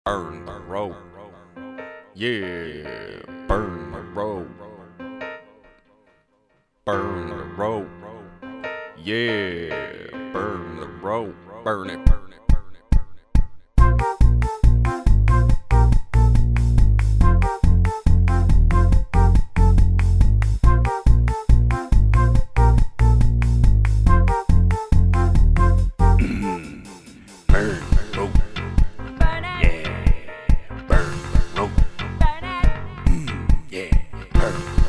Burn the road. Yeah, burn the road. Burn the road. Yeah, burn the road. Burn it, burn it, burn it, burn it. Burn the road. Yeah, burn the road. Yeah, burn.